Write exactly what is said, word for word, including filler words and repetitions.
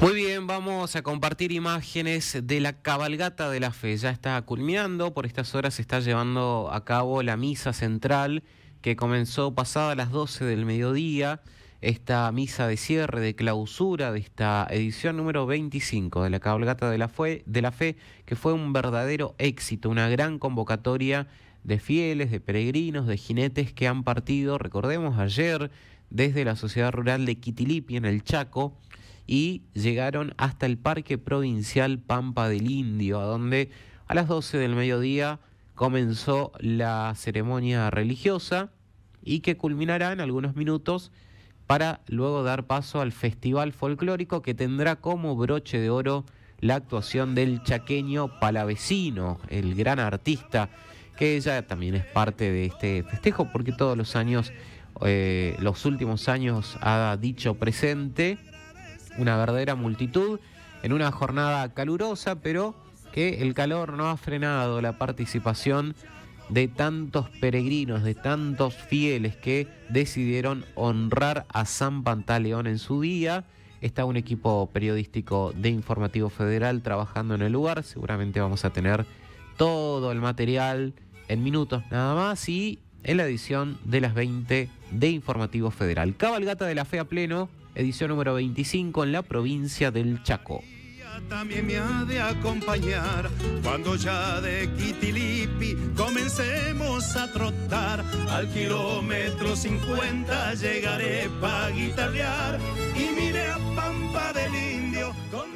Muy bien, vamos a compartir imágenes de la cabalgata de la fe. Ya está culminando, por estas horas se está llevando a cabo la misa central que comenzó pasada las doce del mediodía. Esta misa de cierre, de clausura de esta edición número veinticinco de la cabalgata de la fe, de la fe, que fue un verdadero éxito, una gran convocatoria de fieles, de peregrinos, de jinetes que han partido, recordemos, ayer desde la Sociedad Rural de Quitilipi en el Chaco, y llegaron hasta el Parque Provincial Pampa del Indio, a donde a las doce del mediodía comenzó la ceremonia religiosa y que culminará en algunos minutos para luego dar paso al festival folclórico que tendrá como broche de oro la actuación del chaqueño Palavecino, el gran artista que ella también es parte de este festejo porque todos los años, eh, los últimos años ha dicho presente. Una verdadera multitud en una jornada calurosa, pero que el calor no ha frenado la participación de tantos peregrinos, de tantos fieles que decidieron honrar a San Pantaleón en su día. Está un equipo periodístico de Informativo Federal trabajando en el lugar. Seguramente vamos a tener todo el material en minutos nada más y en la edición de las veinte de Informativo Federal. Cabalgata de la Fe a pleno, edición número veinticinco en la provincia del Chaco. También me ha de acompañar cuando ya de Quitilipi comencemos a trotar. Al kilómetro cincuenta llegaré pa' guitarrear y mire a Pampa del Indio con